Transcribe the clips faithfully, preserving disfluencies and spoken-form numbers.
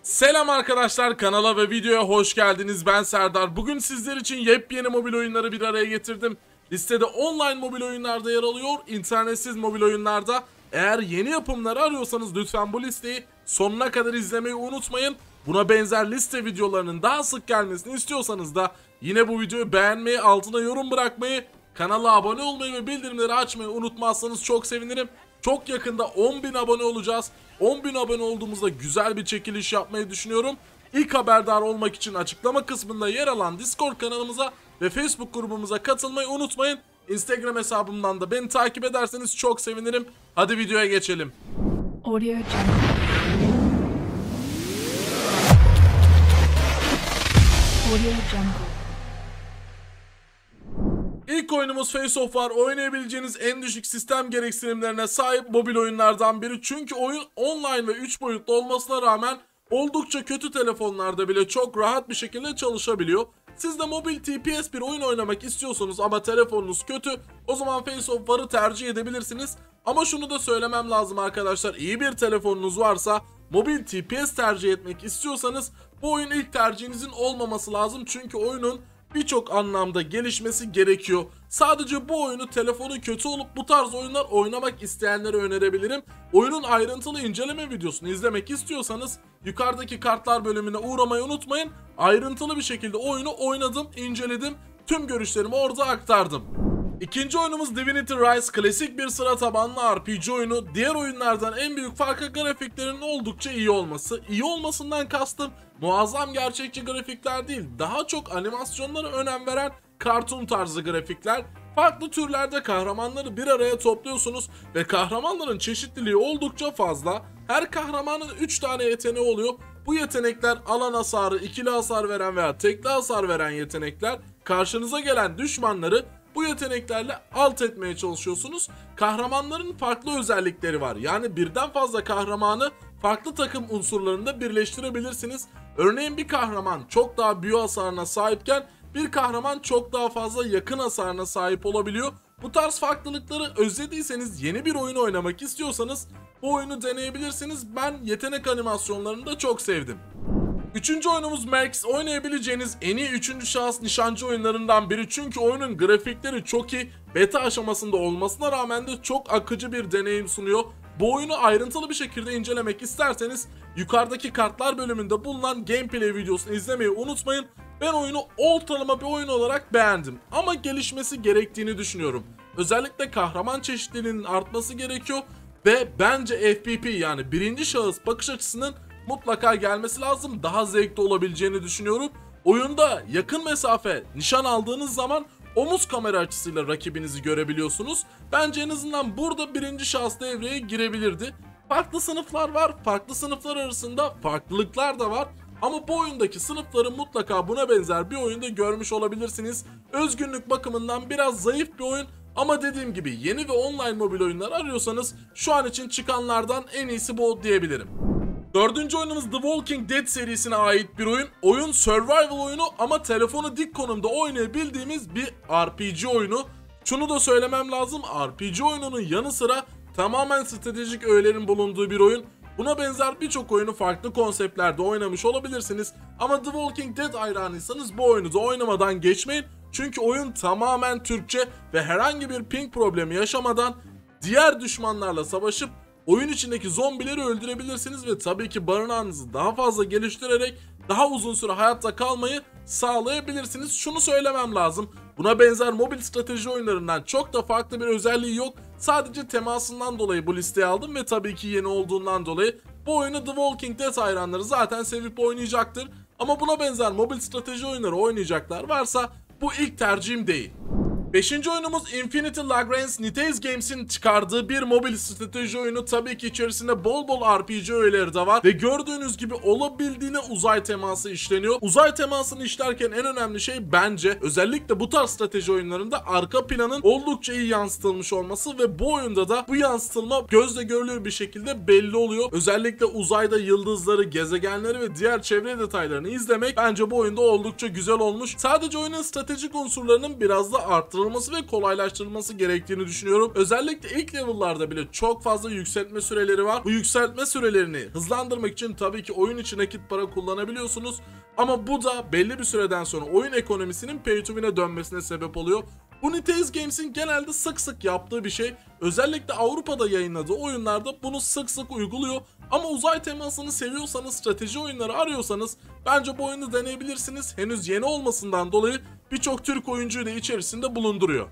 Selam arkadaşlar, kanala ve videoya hoş geldiniz. Ben Serdar. Bugün sizler için yepyeni mobil oyunları bir araya getirdim. Listede online mobil oyunlarda yer alıyor, internetsiz mobil oyunlarda. Eğer yeni yapımları arıyorsanız lütfen bu listeyi sonuna kadar izlemeyi unutmayın. Buna benzer liste videolarının daha sık gelmesini istiyorsanız da yine bu videoyu beğenmeyi, altına yorum bırakmayı, kanala abone olmayı ve bildirimleri açmayı unutmazsanız çok sevinirim. Çok yakında on bin abone olacağız. on bin abone olduğumuzda güzel bir çekiliş yapmayı düşünüyorum. İlk haberdar olmak için açıklama kısmında yer alan Discord kanalımıza ve Facebook grubumuza katılmayı unutmayın. Instagram hesabımdan da beni takip ederseniz çok sevinirim. Hadi videoya geçelim. Audio Jungle. Audio Jungle. İlk oyunumuz Face Off var. Oynayabileceğiniz en düşük sistem gereksinimlerine sahip mobil oyunlardan biri. Çünkü oyun online ve üç boyutlu olmasına rağmen oldukça kötü telefonlarda bile çok rahat bir şekilde çalışabiliyor. Siz de mobil T P S bir oyun oynamak istiyorsanız ama telefonunuz kötü, o zaman Face Off var'ı tercih edebilirsiniz. Ama şunu da söylemem lazım arkadaşlar, iyi bir telefonunuz varsa mobil T P S tercih etmek istiyorsanız bu oyun ilk tercihinizin olmaması lazım. Çünkü oyunun birçok anlamda gelişmesi gerekiyor. Sadece bu oyunu telefonu kötü olup bu tarz oyunlar oynamak isteyenlere önerebilirim. Oyunun ayrıntılı inceleme videosunu izlemek istiyorsanız yukarıdaki kartlar bölümüne uğramayı unutmayın. Ayrıntılı bir şekilde oyunu oynadım, inceledim, tüm görüşlerimi orada aktardım. İkinci oyunumuz Divinity Rise, klasik bir sıra tabanlı R P G oyunu. Diğer oyunlardan en büyük farkı grafiklerin oldukça iyi olması. İyi olmasından kastım muazzam gerçekçi grafikler değil, daha çok animasyonlara önem veren kartun tarzı grafikler. Farklı türlerde kahramanları bir araya topluyorsunuz ve kahramanların çeşitliliği oldukça fazla. Her kahramanın üç tane yeteneği oluyor. Bu yetenekler alan hasarı, ikili hasar veren veya tekli hasar veren yetenekler. Karşınıza gelen düşmanları bu yeteneklerle alt etmeye çalışıyorsunuz. Kahramanların farklı özellikleri var. Yani birden fazla kahramanı farklı takım unsurlarında birleştirebilirsiniz. Örneğin bir kahraman çok daha büyü hasarına sahipken bir kahraman çok daha fazla yakın hasarına sahip olabiliyor. Bu tarz farklılıkları özlediyseniz, yeni bir oyun oynamak istiyorsanız bu oyunu deneyebilirsiniz. Ben yetenek animasyonlarını da çok sevdim. Üçüncü oyunumuz Mercs, oynayabileceğiniz en iyi üçüncü şahıs nişancı oyunlarından biri. Çünkü oyunun grafikleri çok iyi, beta aşamasında olmasına rağmen de çok akıcı bir deneyim sunuyor. Bu oyunu ayrıntılı bir şekilde incelemek isterseniz yukarıdaki kartlar bölümünde bulunan gameplay videosunu izlemeyi unutmayın. Ben oyunu ortalama bir oyun olarak beğendim ama gelişmesi gerektiğini düşünüyorum. Özellikle kahraman çeşitliliğinin artması gerekiyor ve bence F P P yani birinci şahıs bakış açısının mutlaka gelmesi lazım. Daha zevkli olabileceğini düşünüyorum. Oyunda yakın mesafe nişan aldığınız zaman omuz kamera açısıyla rakibinizi görebiliyorsunuz. Bence en azından burada birinci şahıs devreye girebilirdi. Farklı sınıflar var. Farklı sınıflar arasında farklılıklar da var. Ama bu oyundaki sınıfları mutlaka buna benzer bir oyunda görmüş olabilirsiniz. Özgünlük bakımından biraz zayıf bir oyun. Ama dediğim gibi yeni ve online mobil oyunlar arıyorsanız şu an için çıkanlardan en iyisi bu diyebilirim. Dördüncü oyunumuz The Walking Dead serisine ait bir oyun. Oyun survival oyunu ama telefonu dik konumda oynayabildiğimiz bir R P G oyunu. Şunu da söylemem lazım, R P G oyununun yanı sıra tamamen stratejik öğelerin bulunduğu bir oyun. Buna benzer birçok oyunu farklı konseptlerde oynamış olabilirsiniz. Ama The Walking Dead hayranıysanız bu oyunu da oynamadan geçmeyin. Çünkü oyun tamamen Türkçe ve herhangi bir ping problemi yaşamadan diğer düşmanlarla savaşıp oyun içindeki zombileri öldürebilirsiniz ve tabii ki barınağınızı daha fazla geliştirerek daha uzun süre hayatta kalmayı sağlayabilirsiniz. Şunu söylemem lazım, buna benzer mobil strateji oyunlarından çok da farklı bir özelliği yok. Sadece temasından dolayı bu listeye aldım ve tabii ki yeni olduğundan dolayı bu oyunu The Walking Dead hayranları zaten sevip oynayacaktır. Ama buna benzer mobil strateji oyunları oynayacaklar varsa bu ilk tercihim değil. Beşinci oyunumuz Infinity Lagrange Nitez Games'in çıkardığı bir mobil strateji oyunu. Tabii ki içerisinde bol bol R P G öğeleri de var ve gördüğünüz gibi olabildiğine uzay teması işleniyor. Uzay temasını işlerken en önemli şey bence özellikle bu tarz strateji oyunlarında arka planın oldukça iyi yansıtılmış olması ve bu oyunda da bu yansıtılma gözle görülür bir şekilde belli oluyor. Özellikle uzayda yıldızları, gezegenleri ve diğer çevre detaylarını izlemek bence bu oyunda oldukça güzel olmuş. Sadece oyunun stratejik unsurlarının biraz da arttırılması arttırılması ve kolaylaştırılması gerektiğini düşünüyorum. Özellikle ilk level'larda bile çok fazla yükseltme süreleri var. Bu yükseltme sürelerini hızlandırmak için tabii ki oyun içi nakit para kullanabiliyorsunuz. Ama bu da belli bir süreden sonra oyun ekonomisinin pay to win'e dönmesine sebep oluyor. Bu Niteiz Games'in genelde sık sık yaptığı bir şey. Özellikle Avrupa'da yayınladığı oyunlarda bunu sık sık uyguluyor. Ama uzay temasını seviyorsanız, strateji oyunları arıyorsanız bence bu oyunu deneyebilirsiniz. Henüz yeni olmasından dolayı birçok Türk oyuncuyu da içerisinde bulunduruyor.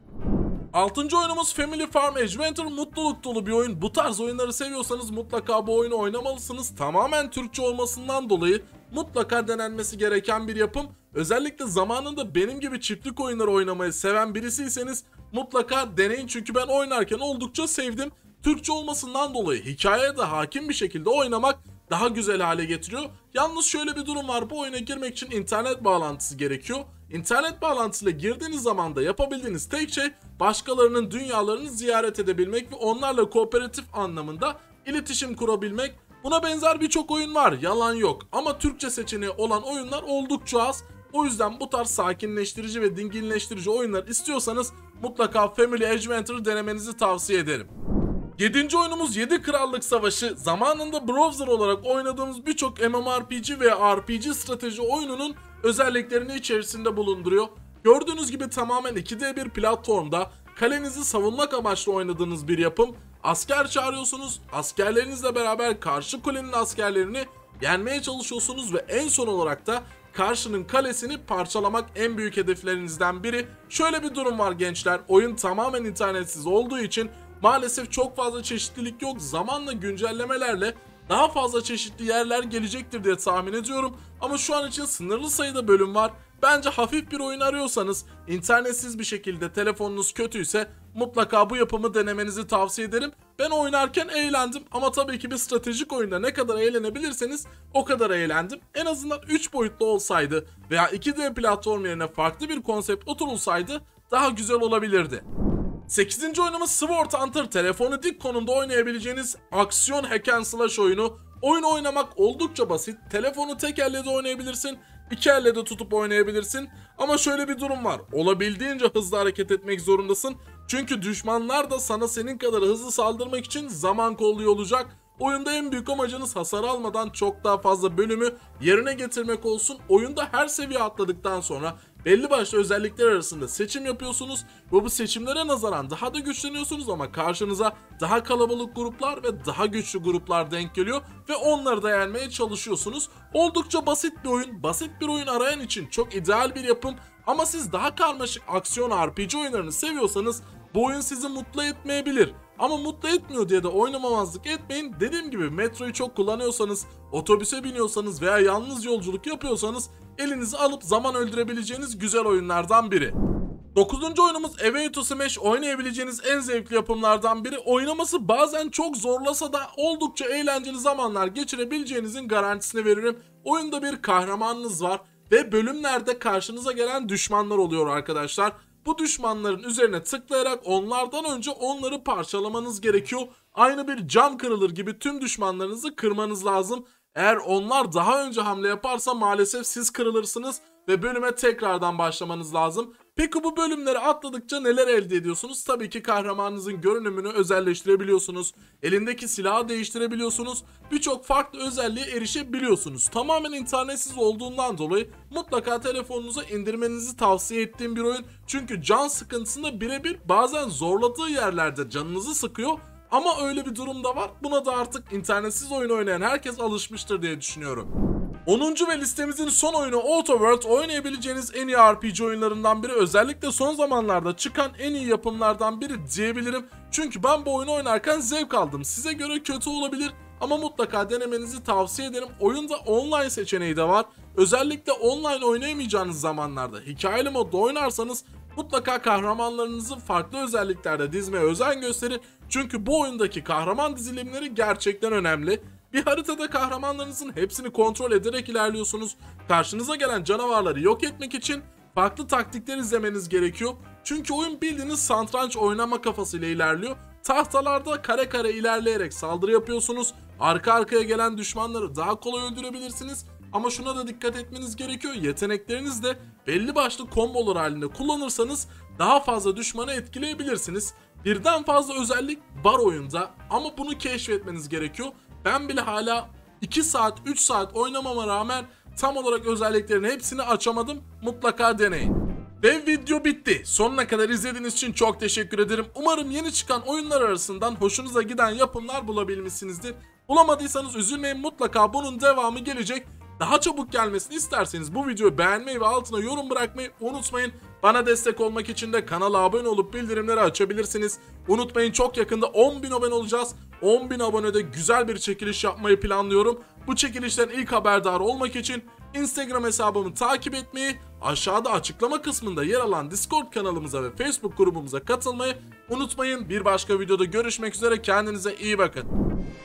Altıncı oyunumuz Family Farm Adventure, mutluluk dolu bir oyun. Bu tarz oyunları seviyorsanız mutlaka bu oyunu oynamalısınız. Tamamen Türkçe olmasından dolayı mutlaka denenmesi gereken bir yapım. Özellikle zamanında benim gibi çiftlik oyunları oynamayı seven birisiyseniz mutlaka deneyin, çünkü ben oynarken oldukça sevdim. Türkçe olmasından dolayı hikayeye de hakim bir şekilde oynamak daha güzel hale getiriyor. Yalnız şöyle bir durum var, bu oyuna girmek için internet bağlantısı gerekiyor. İnternet bağlantısıyla girdiğiniz zaman da yapabildiğiniz tek şey başkalarının dünyalarını ziyaret edebilmek ve onlarla kooperatif anlamında iletişim kurabilmek. Buna benzer birçok oyun var, yalan yok, ama Türkçe seçeneği olan oyunlar oldukça az. O yüzden bu tarz sakinleştirici ve dinginleştirici oyunlar istiyorsanız mutlaka Family Adventure denemenizi tavsiye ederim. yedinci oyunumuz yedi Krallık Savaşı. Zamanında browser olarak oynadığımız birçok MMORPG veya R P G strateji oyununun özelliklerini içerisinde bulunduruyor. Gördüğünüz gibi tamamen iki D bir platformda kalenizi savunmak amaçlı oynadığınız bir yapım. Asker çağırıyorsunuz, askerlerinizle beraber karşı kulenin askerlerini yenmeye çalışıyorsunuz ve en son olarak da karşının kalesini parçalamak en büyük hedeflerinizden biri. Şöyle bir durum var gençler, oyun tamamen internetsiz olduğu için maalesef çok fazla çeşitlilik yok. Zamanla güncellemelerle daha fazla çeşitli yerler gelecektir diye tahmin ediyorum. Ama şu an için sınırlı sayıda bölüm var. Bence hafif bir oyun arıyorsanız, internetsiz bir şekilde telefonunuz kötüyse mutlaka bu yapımı denemenizi tavsiye ederim. Ben oynarken eğlendim ama tabii ki bir stratejik oyunda ne kadar eğlenebilirseniz o kadar eğlendim. En azından üç boyutlu olsaydı veya iki D platform yerine farklı bir konsept oturulsaydı daha güzel olabilirdi. sekizinci oyunumuz Sword Hunter, telefonu dik konumda oynayabileceğiniz aksiyon hack and slash oyunu. Oyun oynamak oldukça basit. Telefonu tek elle de oynayabilirsin, iki elle de tutup oynayabilirsin. Ama şöyle bir durum var, olabildiğince hızlı hareket etmek zorundasın. Çünkü düşmanlar da sana senin kadar hızlı saldırmak için zaman kolluyor olacak. Oyunda en büyük amacınız hasar almadan çok daha fazla bölümü yerine getirmek olsun. Oyunda her seviye atladıktan sonra belli başlı özellikler arasında seçim yapıyorsunuz ve bu seçimlere nazaran daha da güçleniyorsunuz, ama karşınıza daha kalabalık gruplar ve daha güçlü gruplar denk geliyor ve onları da yenmeye çalışıyorsunuz. Oldukça basit bir oyun, basit bir oyun arayan için çok ideal bir yapım, ama siz daha karmaşık aksiyon R P G oyunlarını seviyorsanız bu oyun sizi mutlu etmeyebilir. Ama mutlu etmiyor diye de oynamamazlık etmeyin. Dediğim gibi metroyu çok kullanıyorsanız, otobüse biniyorsanız veya yalnız yolculuk yapıyorsanız elinizi alıp zaman öldürebileceğiniz güzel oyunlardan biri. dokuzuncu oyunumuz A Way to Smash, oynayabileceğiniz en zevkli yapımlardan biri. Oynaması bazen çok zorlasa da oldukça eğlenceli zamanlar geçirebileceğinizin garantisini veririm. Oyunda bir kahramanınız var ve bölümlerde karşınıza gelen düşmanlar oluyor arkadaşlar. Bu düşmanların üzerine tıklayarak onlardan önce onları parçalamanız gerekiyor. Aynı bir cam kırılır gibi tüm düşmanlarınızı kırmanız lazım. Eğer onlar daha önce hamle yaparsa maalesef siz kırılırsınız ve bölüme tekrardan başlamanız lazım. Peki bu bölümleri atladıkça neler elde ediyorsunuz? Tabii ki kahramanınızın görünümünü özelleştirebiliyorsunuz. Elindeki silahı değiştirebiliyorsunuz. Birçok farklı özelliğe erişebiliyorsunuz. Tamamen internetsiz olduğundan dolayı mutlaka telefonunuza indirmenizi tavsiye ettiğim bir oyun. Çünkü can sıkıntısında birebir, bazen zorladığı yerlerde canınızı sıkıyor. Ama öyle bir durum da var. Buna da artık internetsiz oyun oynayan herkes alışmıştır diye düşünüyorum. onuncu ve listemizin son oyunu Autoworld, oynayabileceğiniz en iyi R P G oyunlarından biri. Özellikle son zamanlarda çıkan en iyi yapımlardan biri diyebilirim. Çünkü ben bu oyunu oynarken zevk aldım. Size göre kötü olabilir ama mutlaka denemenizi tavsiye ederim. Oyunda online seçeneği de var. Özellikle online oynayamayacağınız zamanlarda hikayeli modda oynarsanız mutlaka kahramanlarınızı farklı özelliklerde dizmeye özen gösterin. Çünkü bu oyundaki kahraman dizilimleri gerçekten önemli. Bir haritada kahramanlarınızın hepsini kontrol ederek ilerliyorsunuz. Karşınıza gelen canavarları yok etmek için farklı taktikler izlemeniz gerekiyor. Çünkü oyun bildiğiniz satranç oynama kafasıyla ilerliyor. Tahtalarda kare kare ilerleyerek saldırı yapıyorsunuz. Arka arkaya gelen düşmanları daha kolay öldürebilirsiniz. Ama şuna da dikkat etmeniz gerekiyor. Yeteneklerinizi de belli başlı kombolar halinde kullanırsanız daha fazla düşmanı etkileyebilirsiniz. Birden fazla özellik var oyunda ama bunu keşfetmeniz gerekiyor. Ben bile hala iki saat üç saat oynamama rağmen tam olarak özelliklerin hepsini açamadım. Mutlaka deneyin. Ve video bitti. Sonuna kadar izlediğiniz için çok teşekkür ederim. Umarım yeni çıkan oyunlar arasından hoşunuza giden yapımlar bulabilmişsinizdir. Bulamadıysanız üzülmeyin, mutlaka bunun devamı gelecek. Daha çabuk gelmesini isterseniz bu videoyu beğenmeyi ve altına yorum bırakmayı unutmayın. Bana destek olmak için de kanala abone olup bildirimleri açabilirsiniz. Unutmayın, çok yakında on bin abone olacağız. on bin abonede güzel bir çekiliş yapmayı planlıyorum. Bu çekilişten ilk haberdar olmak için Instagram hesabımı takip etmeyi, aşağıda açıklama kısmında yer alan Discord kanalımıza ve Facebook grubumuza katılmayı unutmayın. Bir başka videoda görüşmek üzere, kendinize iyi bakın.